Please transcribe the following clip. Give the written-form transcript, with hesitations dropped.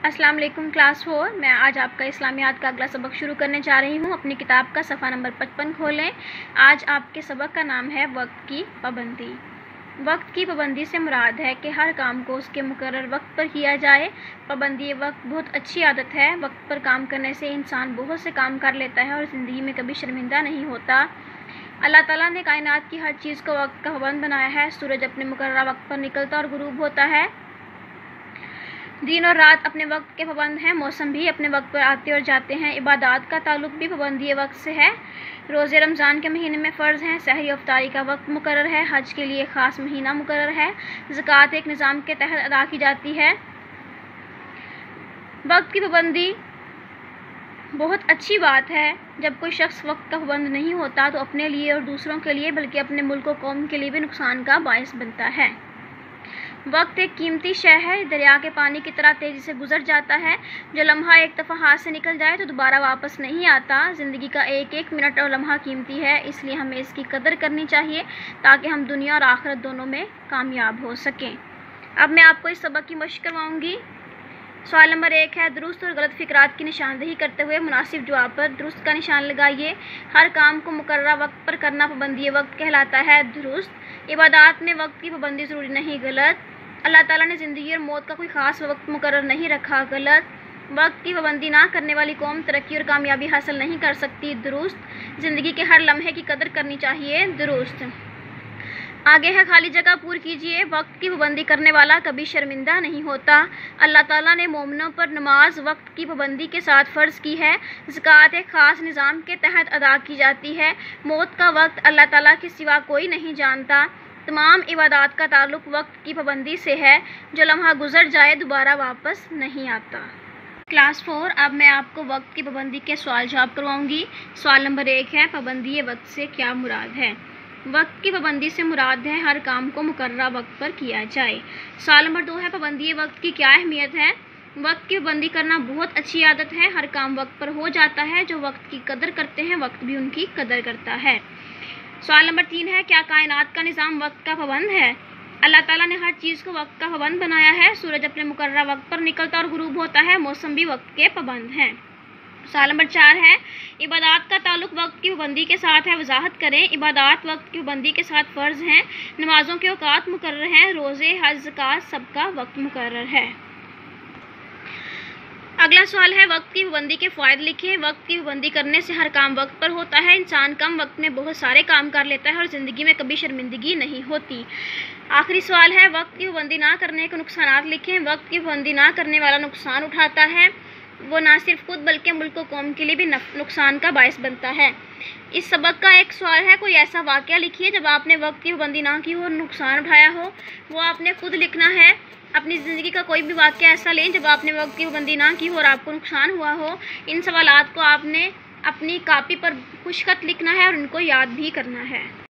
अस्सलाम वालेकुम क्लास 4। मैं आज आपका इस्लामियात का अगला सबक शुरू करने जा रही हूँ। अपनी किताब का सफ़ा नंबर 55 खोलें। आज आपके सबक का नाम है वक्त की पाबंदी। वक्त की पाबंदी से मुराद है कि हर काम को उसके मुकर्रर वक्त पर किया जाए। पाबंदी वक्त बहुत अच्छी आदत है। वक्त पर काम करने से इंसान बहुत से काम कर लेता है और ज़िंदगी में कभी शर्मिंदा नहीं होता। अल्लाह ताला ने कायनात की हर चीज़ को वक्त का पाबंद बनाया है। सूरज अपने मुकर्रर वक्त पर निकलता और गुरूब होता है। दिन और रात अपने वक्त के पाबंद हैं। मौसम भी अपने वक्त पर आते और जाते हैं। इबादत का ताल्लुक भी पाबंदी वक्त से है। रोज़े रमज़ान के महीने में फ़र्ज़ हैं। सहरी अफ्तारी का वक्त मुकर्रर है। हज के लिए ख़ास महीना मुकर्रर है। ज़कात एक निज़ाम के तहत अदा की जाती है। वक्त की पाबंदी बहुत अच्छी बात है। जब कोई शख्स वक्त का पाबंद नहीं होता तो अपने लिए और दूसरों के लिए बल्कि अपने मुल्क और कौम के लिए भी नुकसान का बायस बनता है। वक्त एक कीमती शय है। दरिया के पानी की तरह तेज़ी से गुजर जाता है। जो लम्हा एक दफ़ा हाथ से निकल जाए तो दोबारा वापस नहीं आता। ज़िंदगी का एक एक मिनट और लम्हा कीमती है, इसलिए हमें इसकी कदर करनी चाहिए ताकि हम दुनिया और आखिरत दोनों में कामयाब हो सकें। अब मैं आपको इस सबक की मशक करवाऊँगी। सवाल नंबर 1 है, दुरुस्त और गलत फ़िक्रात की निशानदेही करते हुए मुनासिब जवाब पर दुरुस्त का निशान लगाइए। हर काम को मुकर्ररा वक्त पर करना पाबंदी वक्त कहलाता है। दुरुस्त। इबादत में वक्त की पाबंदी ज़रूरी नहीं। गलत। अल्लाह ताला ने ज़िंदगी और मौत का कोई ख़ास वक्त मुकर्रर नहीं रखा। गलत। वक्त की पाबंदी ना करने वाली कौम तरक्की और कामयाबी हासिल नहीं कर सकती। दुरुस्त। ज़िंदगी के हर लम्हे की कदर करनी चाहिए। दुरुस्त। आगे है, खाली जगह पूरी कीजिए। वक्त की पाबंदी करने वाला कभी शर्मिंदा नहीं होता। अल्लाह ताला ने मोमिनों पर नमाज वक्त की पाबंदी के साथ फ़र्ज़ की है। ज़कात एक ख़ास निज़ाम के तहत अदा की जाती है। मौत का वक्त अल्लाह ताला के सिवा कोई नहीं जानता। तमाम इबादत का ताल्लुक वक्त की पाबंदी से है। जो लम्हा गुजर जाए दोबारा वापस नहीं आता। क्लास 4। अब मैं आपको वक्त की पाबंदी के सवाल जवाब करवाऊँगी। सवाल नंबर 1 है, पाबंदी वक्त से क्या मुराद है। वक्त की पाबंदी से मुराद है हर काम को मुकर्ररा वक्त पर किया जाए। सवाल नंबर 2 है, पाबंदी वक्त की क्या अहमियत है। वक्त की पाबंदी करना बहुत अच्छी आदत है। हर काम वक्त पर हो जाता है। जो वक्त की कदर करते हैं वक्त भी उनकी कदर करता है। सवाल नंबर 3 है, क्या कायनात का निज़ाम वक्त का पाबंद है। अल्लाह ताला ने हर चीज़ को वक्त का पाबंद बनाया है। सूरज अपने मुकर्ररा वक्त पर निकलता और गुरूब होता है। मौसम भी वक्त के पाबंद हैं। सवाल नंबर 4 है, इबादत का ताल्लुक वक्त की पाबंदी के साथ है। वजाहत करें। इबादत वक्त की पाबंदी के साथ फ़र्ज़ हैं। नमाज़ों के औकात मुकर्रर हैं। रोज़े, हज, ज़कात सबका वक्त मुकर्रर है। अगला सवाल है, वक्त की पाबंदी के फ़ायदे लिखें। वक्त की पाबंदी करने से हर काम वक्त पर होता है। इंसान कम वक्त में बहुत सारे काम कर लेता है और ज़िंदगी में कभी शर्मिंदगी नहीं होती। आखिरी सवाल है, वक्त की पाबंदी ना करने के नुकसान लिखें। वक्त की पाबंदी ना करने वाला नुकसान उठाता है। वो ना सिर्फ खुद बल्कि मुल्क और कौम के लिए भी नुकसान का बायस बनता है। इस सबक का एक सवाल है, कोई ऐसा वाक़या लिखिए जब आपने वक्त की पाबंदी ना की हो और नुकसान उठाया हो। वो आपने खुद लिखना है। अपनी ज़िंदगी का कोई भी वाक़या ऐसा लें जब आपने वक्त की पाबंदी ना की हो और आपको नुकसान हुआ हो। इन सवालात को आपने अपनी कापी पर खुशखत लिखना है और उनको याद भी करना है।